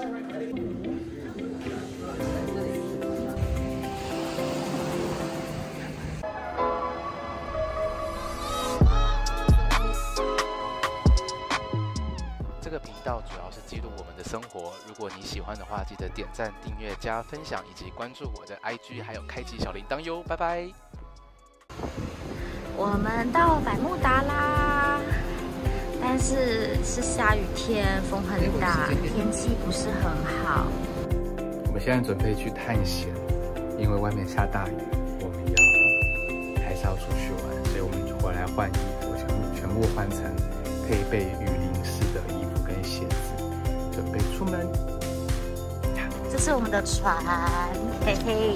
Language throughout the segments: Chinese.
这个频道主要是记录我们的生活，如果你喜欢的话，记得点赞、订阅、加分享，以及关注我的 IG， 还有开启小铃铛哟，拜拜。 我们到百慕达啦，但是是下雨天，风很大，天气不是很好。 我们现在准备去探险，因为外面下大雨，我们还是要出去玩，所以我们就回来换衣服，全部换成配备雨淋式的衣服跟鞋子，准备出门。 这是我们的船，嘿嘿，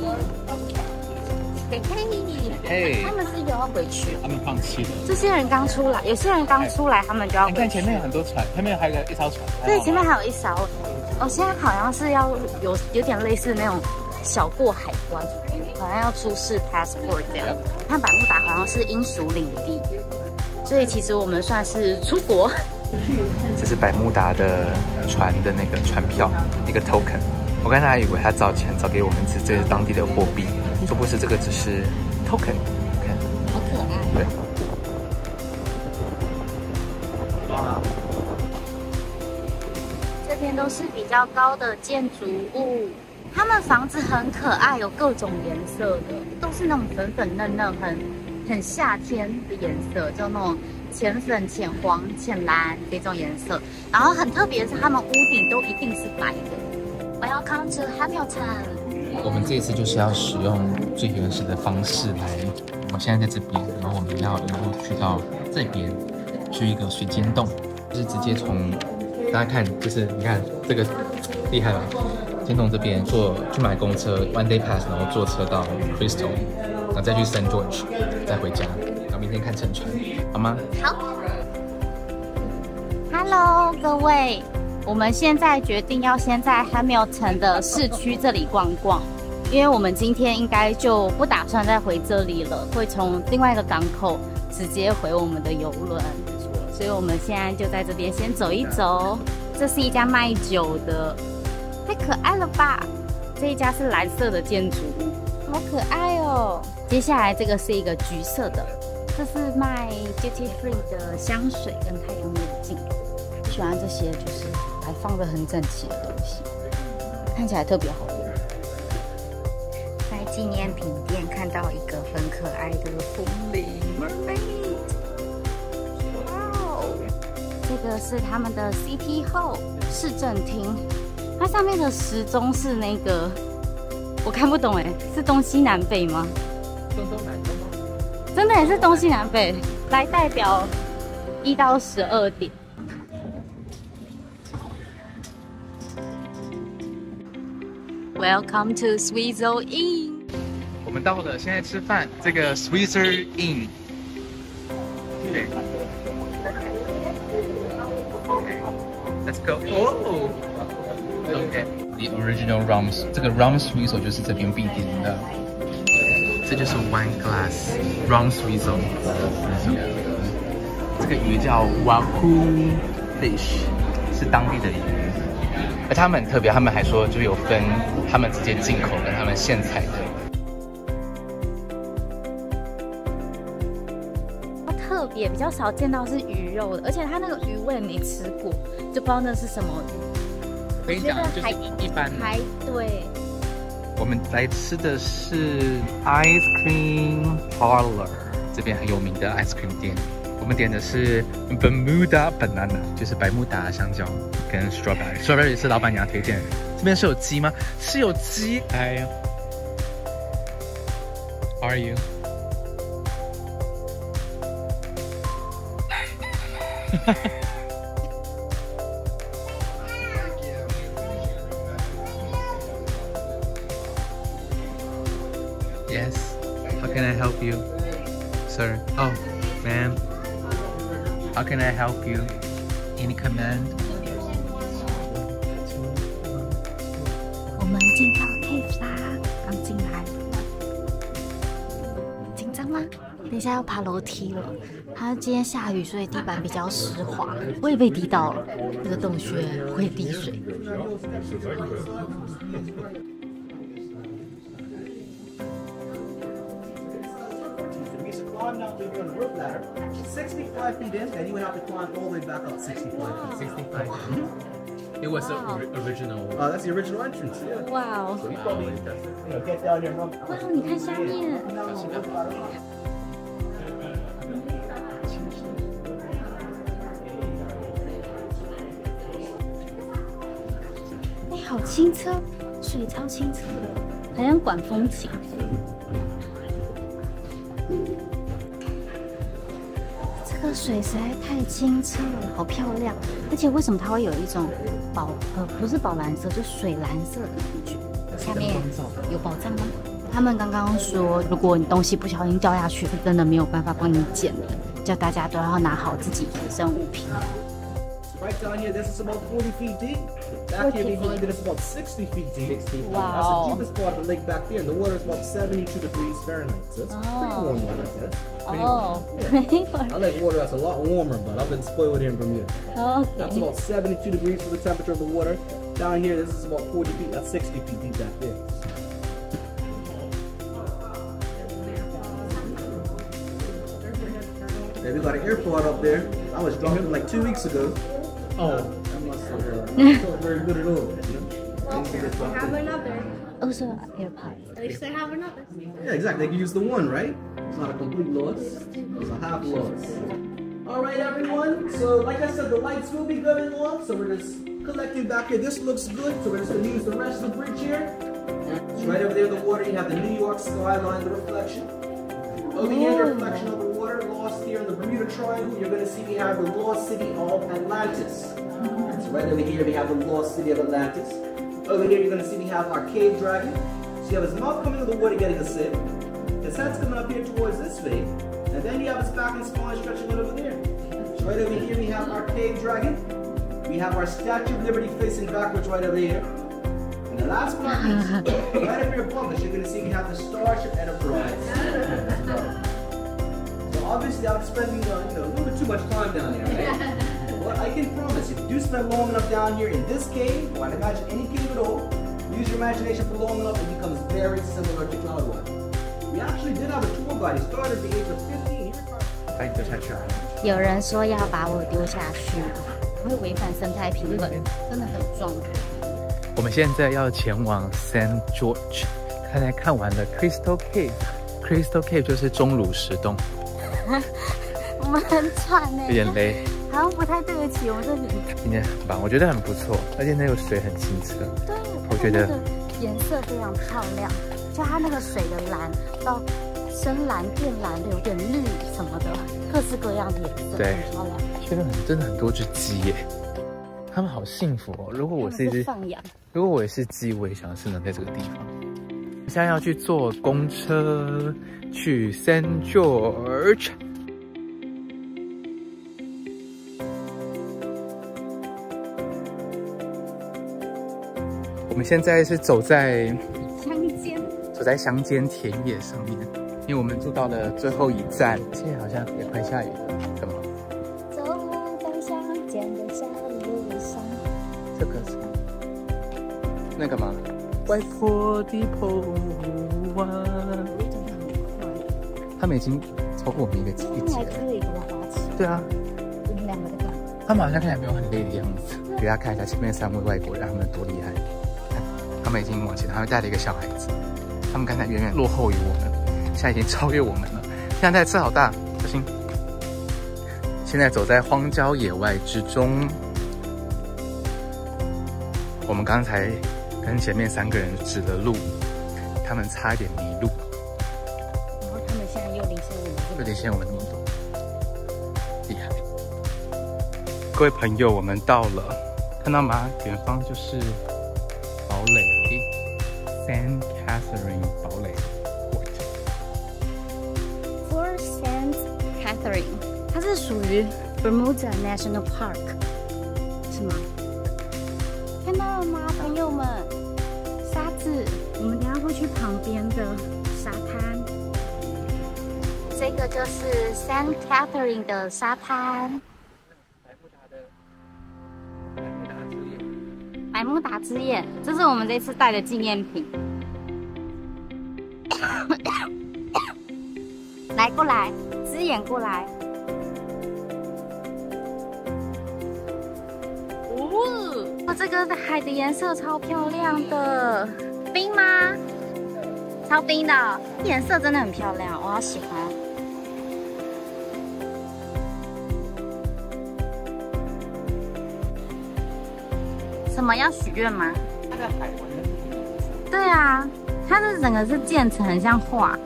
嘿嘿，他们是又要回去， 他们放弃了。 这些人刚出来，有些人刚出来，他们就要回去。 你看前面有很多船，前面还有一艘船。 对，前面还有一艘。哦，现在好像是要有点类似那种小过海关，好像要出示 passport 这样。看百慕达好像是英属领地，所以其实我们算是出国。 这是百慕达的船的那个船票，一个 token。我刚才还以为他找钱找给我们，这是当地的货币，说不是，这个只是 token。看， 好可爱。 对。 这边都是比较高的建筑物，他们房子很可爱，有各种颜色的，都是那种粉粉嫩嫩、很夏天的颜色，就那种浅粉、浅黄、浅蓝这种颜色。然后很特别的是，他们屋顶都一定是白的。Welcome to Hamilton。 我们这一次就是要使用最原始的方式来，我们现在在这边，然后我们要一路去到这边，去一个水晶洞，就是直接从大家看，就是你看这个厉害吧？先从这边去买公车 ，One Day Pass， 然后坐车到 Crystal， 然后再去 St. George， 再回家，然后明天看沉船，好吗？ 好。Hello， 各位。我们现在决定要先在 Hamilton 的市区这里逛逛，因为我们今天应该就不打算再回这里了，会从另外一个港口直接回我们的邮轮，所以我们现在就在这边先走一走。这是一家卖酒的，太可爱了吧！这一家是蓝色的建筑物，好可爱哦。接下来这个是一个橘色的，这是卖 duty free 的香水跟太阳眼镜。喜欢这些就是还放着很整齐的东西，看起来特别好用。在纪念品店看到一个很可爱的风铃 mermaid， 哇哦！这个是他们的 City Hall 市政厅，它上面的时钟是那个我看不懂哎，是东西南北吗？ 东南。 真的也是东西南北，来代表1到12点。Welcome to Switzer Inn。 我们到了，现在吃饭。这个 Switzer Inn。对。Let's go. Oh. Okay. The original rum， 这个 rum Switzer 就是这边必点的。这就是 wine glass rum Switzer。这个鱼叫 Wahoo fish， 是当地的鱼。而他们很特别，他们还说就是有分他们直接进口跟他们现采的。 特别比较少见到是鱼肉的，而且它那个鱼我也没吃过，就不知道那是什么鱼。 我跟你讲，就是一般。 还对。 我们来吃的是 Ice Cream Parlor， 这边很有名的 ice cream 店。我们点的是 Bermuda Banana， 就是百慕达香蕉跟 Strawberry 是老板娘推荐的。这边是有鸡吗？是有鸡。哎呀 ，How are you？ Yes. How can I help you, sir? Oh, ma'am. How can I help you? Any command? 我们进到 cave 啦，刚进来，紧脏吗？等一下要爬楼梯了。它今天下雨，所以地板比较湿滑，我也被滴到了。这个洞穴会滴水。 Climb down through here on the roof ladder, 65 feet in, and you would have to climb all the way back up 65 feet. 65. It was the original. That's the original entrance. Yeah. 哇哦！ So you probably get down here and run. 哇，你看下面。哎，好清澈，水超清澈的，好像管风琴。这个水实在太清澈了，好漂亮！而且为什么它会有一种不是宝蓝色，就水蓝色的感觉？下面有宝藏吗？他们刚刚说，如果你东西不小心掉下去，是真的没有办法帮你捡的，叫大家都要拿好自己随身物品。 Right down here, this is about 40 feet deep. Back here behind it, it's about 60 feet deep. Wow. That's the deepest part of the lake back there, and the water is about 72 degrees Fahrenheit. So it's pretty warm water. Oh. I like water that's a lot warmer, but I've been spoiled here in Bermuda. That's Okay. about 72 degrees for the temperature of the water. Down here, this is about 40 feet. That's 60 feet deep back there. Yeah, we got an airport up there. I was drunk like 2 weeks ago. Oh. That must have very good at all. Have another. Also AirPod. At least they have another. Yeah, exactly. They can use the one, right? It's not a complete loss. It's a half loss. All right, everyone. So, like I said, the lights will be going on. So we're just collecting back here. This looks good. So we're just going to use the rest of the bridge here. So right over there in the water, you have the New York skyline, the reflection. Over here, the reflection of the water, lost here in the Bermuda Triangle. You're going to see we have the lost city of Atlantis. So right over here, we have the lost city of Atlantis. Over here, you're going to see we have our cave dragon. So you have his mouth coming to the water getting a sip. His head's coming up here towards this way. And then you have his back and spine stretching out over there. So right over here, we have our cave dragon. We have our Statue of Liberty facing backwards right over here. And the last part is, right up here above us, you're going to see we have the Starship Enterprise. So obviously, I'm spending a little bit too much time down there, right? But I can promise, if you do spend long enough down here in this cave, or I'd imagine any cave at all, use your imagination for long enough, it becomes very similar to Cloudwater. We actually did have a tour guide. He started at the age of 15. 把你丢下去啊！ 有人说要把我丢下去，会违反生态平衡，真的很壮观。 我们现在要前往 St. George， 刚才看完了 Crystal Cave。Crystal Cave 就是钟乳石洞， 我们很喘呢， 有点累。 好像不太对得起我们这里。 今天很棒，我觉得很不错，而且那个水很清澈。 对， 我觉得它那个颜色非常漂亮，就它那个水的蓝到深蓝变蓝的，有点绿什么的，各式各样的颜色， 对很漂亮。 觉得真的很多只鸡耶，它们好幸福哦。如果我是一只， 放养， 如果我也是鸡，我也想要生长在这个地方。现在要去坐公车去 St. George。我们现在是走在乡间田野上面，因为我们住到了最后一站，现在好像也快下雨了，干嘛？ 走在乡间的小路上。 这个是那个吗？外婆的澎湖湾。他们已经超过我们一节还了。 刻了一个花旗。 对啊， 我们两个在干嘛？ 他们好像看起来没有很累的样子。给大家看一下前面3位外国人，他们多厉害！看，他们已经往前，他们带了一个小孩子。他们刚才远远落后于我们，现在已经超越我们了。现在车好大，小心！现在走在荒郊野外之中。我们刚才跟前面3个人指了路，他们差一点迷路。 然后他们现在又领先我们， 有点像我们那么多，厉害！各位朋友，我们到了，看到吗？远方就是堡垒 ，St. Catherine 堡垒 Fort St. Catherine， 它是属于 Bermuda National Park， 是吗？看到了吗，朋友们？沙子，我们等一下会去旁边的沙滩。 这个就是 Saint Catherine 的沙滩。百慕达之眼，这是我们这次带的纪念品。来，过来，之眼过来。哦，这个海的颜色超漂亮的，冰吗？超冰的，颜色真的很漂亮，我好喜欢。什么要许愿吗？ 它的海纹对啊，它这整个是渐层，很像画。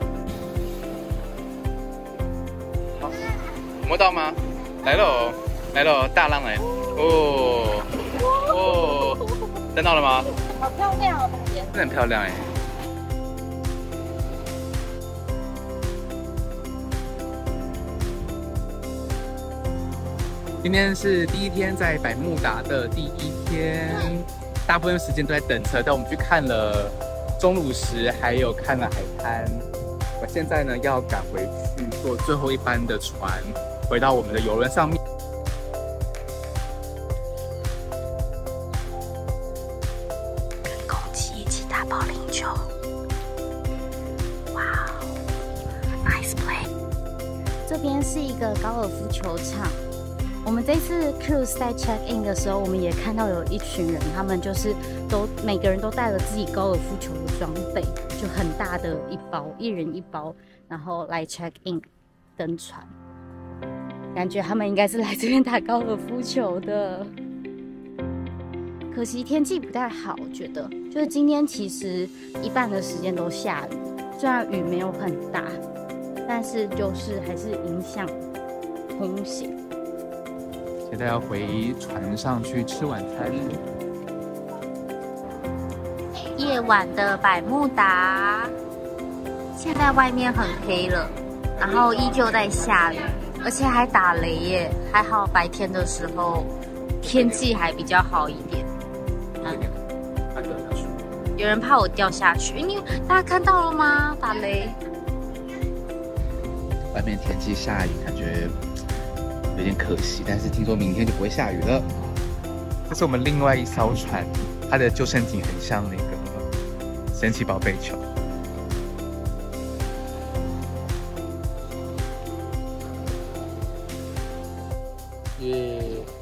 摸到吗？来喽，来喽，大浪来！哦哦，看到了吗？ 好漂亮哦，大姐。 真的很漂亮哎。 今天是第一天在百慕达的第一天，大部分时间都在等车，带我们去看了钟乳石，还有看了海滩。我现在呢要赶回去坐最后一班的船，回到我们的邮轮上面。 跟公鸡一起打保龄球，哇哦 ，nice play。这边是一个高尔夫球场。我们这次 cruise 在 check in 的时候，我们也看到有一群人，他们就是每个人都带了自己高尔夫球的装备，就很大的一包，一人一包，然后来 check in 登船。感觉他们应该是来这边打高尔夫球的。可惜天气不太好，我觉得就是今天其实一半的时间都下雨，虽然雨没有很大，但是就是还是影响通行。 现在要回船上去吃晚餐。 夜晚的百慕达，现在外面很黑了，然后依旧在下雨，而且还打雷耶。还好白天的时候天气还比较好一点。有人怕我掉下去，因为大家看到了吗？打雷。 外面天气下雨，感觉有点可惜，但是听说明天就不会下雨了。 这是我们另外一艘船，它的救生艇很像那个神奇宝贝球。 耶。